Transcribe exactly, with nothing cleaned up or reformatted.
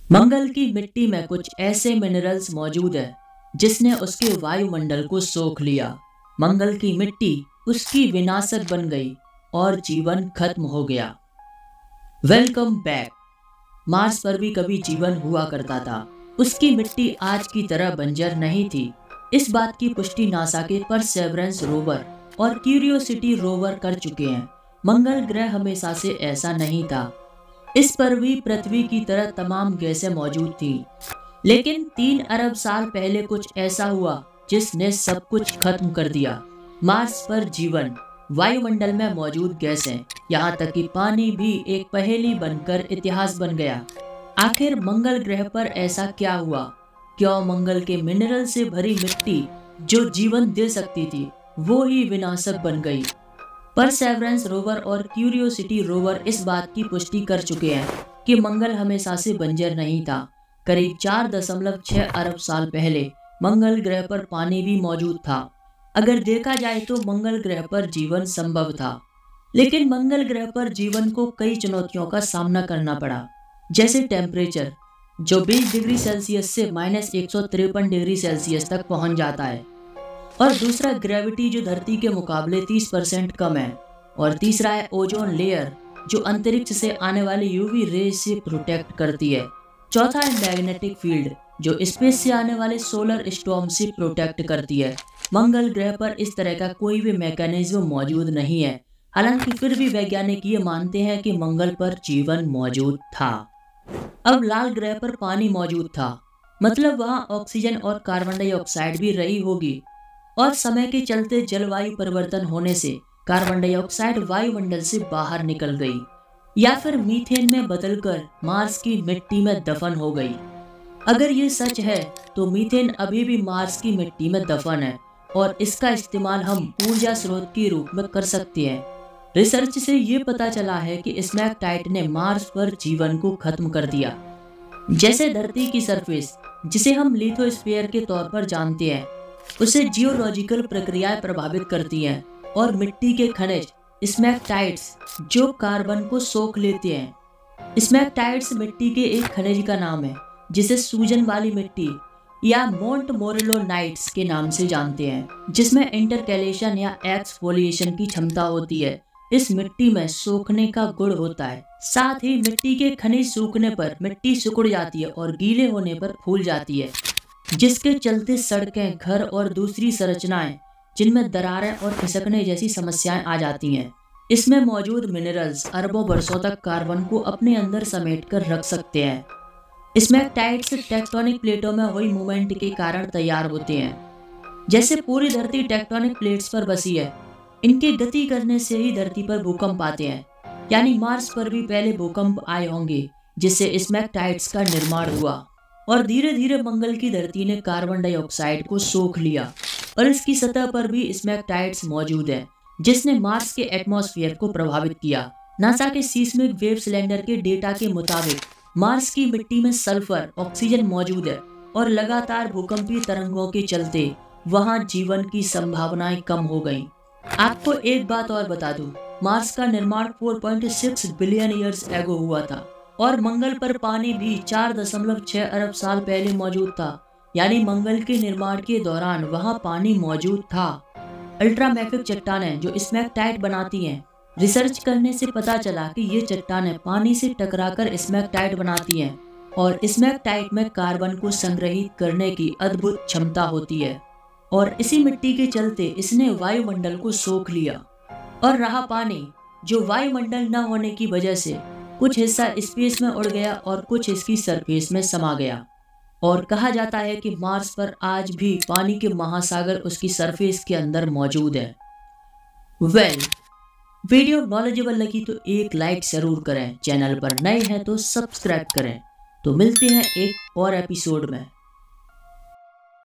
मंगल की मिट्टी में कुछ ऐसे मिनरल्स मौजूद है जिसने उसके वायुमंडल को सोख लिया। मंगल की मिट्टी उसकी विनाशक बन गई और जीवन खत्म हो गया। Welcome back. मार्स पर भी कभी जीवन हुआ करता था। उसकी मिट्टी आज की तरह बंजर नहीं थी। इस बात की पुष्टि नासा के परसेवरेंस रोवर और क्यूरियोसिटी रोवर कर चुके हैं। मंगल ग्रह हमेशा से ऐसा नहीं था। इस पर भी पृथ्वी की तरह तमाम गैसें मौजूद थी, लेकिन तीन अरब साल पहले कुछ ऐसा हुआ जिसने सब कुछ खत्म कर दिया। मार्स पर जीवन, वायुमंडल में मौजूद गैसें, यहाँ तक कि पानी भी एक पहेली बनकर इतिहास बन गया। आखिर मंगल ग्रह पर ऐसा क्या हुआ? क्यों मंगल के मिनरल से भरी मिट्टी जो जीवन दे सकती थी वो ही विनाशक बन गई? परसेवरेंस रोवर और क्यूरियोसिटी रोवर इस बात की पुष्टि कर चुके हैं कि मंगल हमेशा से बंजर नहीं था। करीब चार दशमलव छह अरब साल पहले मंगल ग्रह पर पानी भी मौजूद था। अगर देखा जाए तो मंगल ग्रह पर जीवन संभव था, लेकिन मंगल ग्रह पर जीवन को कई चुनौतियों का सामना करना पड़ा, जैसे टेम्परेचर जो बीस डिग्री सेल्सियस से माइनस एक सौ तिरपन डिग्री सेल्सियस तक पहुंच जाता है, और दूसरा ग्रेविटी जो धरती के मुकाबले तीस परसेंट कम है, और तीसरा है ओजोन लेयर जो अंतरिक्ष से आने वाले यूवी रेज से प्रोटेक्ट करती है। चौथा है मैग्नेटिक फील्ड जो स्पेस से आने वाले सोलर स्टॉर्म से प्रोटेक्ट करती है। मंगल ग्रह पर इस तरह का कोई भी मैकेनिज्म मौजूद नहीं है, हालांकि फिर भी वैज्ञानिक ये मानते हैं कि मंगल पर जीवन मौजूद था। अब लाल ग्रह पर पानी मौजूद था, मतलब वहाँ ऑक्सीजन और कार्बन डाइऑक्साइड भी रही होगी, और समय के चलते जलवायु परिवर्तन होने से कार्बन डाइऑक्साइड वायुमंडल से बाहर निकल गई, या फिर मीथेन में बदलकर मार्स की मिट्टी में दफन हो गई। अगर ये सच है तो मीथेन अभी भी मार्स की मिट्टी में दफन है और इसका इस्तेमाल हम ऊर्जा स्रोत के रूप में कर सकते हैं। रिसर्च से ये पता चला है कि स्मैकटाइट ने मार्स पर जीवन को खत्म कर दिया। जैसे धरती की सरफेस, जिसे हम लिथोस्फीयर के तौर पर जानते हैं, उसे जियोलॉजिकल प्रक्रियाएं प्रभावित करती हैं, और मिट्टी के खनिज स्मैकटाइट्स जो कार्बन को सोख लेते हैं। स्मैकटाइट्स मिट्टी के एक खनिज का नाम है जिसे सूजन वाली मिट्टी या मोंट मोरेलोनाइट्स के नाम से जानते हैं, जिसमें इंटरकैलेशन या एक्सफोलिएशन की क्षमता होती है। इस मिट्टी में सोखने का गुण होता है। साथ ही मिट्टी के खनिज सूखने पर मिट्टी सिकुड़ जाती है और गीले होने पर फूल जाती है, जिसके चलते सड़कें, घर और दूसरी संरचनाएं जिनमें दरारें और खिसकने जैसी समस्याएं आ जाती हैं। इसमें मौजूद मिनरल्स अरबों वर्षों तक कार्बन को अपने अंदर समेट कर रख सकते हैं। स्मैकटाइट्स टेक्टोनिक प्लेटों में हुई मूवमेंट के कारण तैयार होते हैं। जैसे पूरी धरती टेक्टोनिक प्लेट्स पर बसी है, इनके गति करने से ही धरती पर भूकंप आते हैं। यानी मार्स पर भी पहले भूकंप आए होंगे जिससे स्मैकटाइट्स का निर्माण हुआ, और धीरे धीरे मंगल की धरती ने कार्बन डाइऑक्साइड को सोख लिया, और इसकी सतह पर भी स्मैकटाइट्स मौजूद है जिसने मार्स के एटमॉस्फेयर को प्रभावित किया। नासा के सीस्मिक वेव सिलेंडर के डेटा के मुताबिक मार्स की मिट्टी में सल्फर, ऑक्सीजन मौजूद है, और लगातार भूकंपीय तरंगों के चलते वहां जीवन की संभावनाएं कम हो गईं। आपको एक बात और बता दूं, मार्स का निर्माण चार पॉइंट छह बिलियन ईयर्स एगो हुआ था, और मंगल पर पानी भी चार दशमलव छह अरब साल पहले मौजूद था। यानी मंगल के निर्माण के दौरान वहां पानी मौजूद था। अल्ट्रामैफिक चट्टानें जो स्मैकटाइट बनाती हैं, रिसर्च करने से पता चला कि ये चट्टानें पानी से टकराकर स्मैकटाइट बनाती हैं, और स्मैकटाइट में कार्बन को संग्रहित करने की अद्भुत क्षमता होती है, और इसी मिट्टी के चलते इसने वायुमंडल को सोख लिया। और रहा पानी, जो वायुमंडल न होने की वजह से कुछ हिस्सा स्पेस में उड़ गया और कुछ इसकी सरफेस में समा गया, और कहा जाता है कि मार्स पर आज भी पानी के महासागर उसकी सरफेस के अंदर मौजूद है। वेल well, वीडियो नॉलेजेबल लगी तो एक लाइक जरूर करें, चैनल पर नए हैं तो सब्सक्राइब करें। तो मिलते हैं एक और एपिसोड में।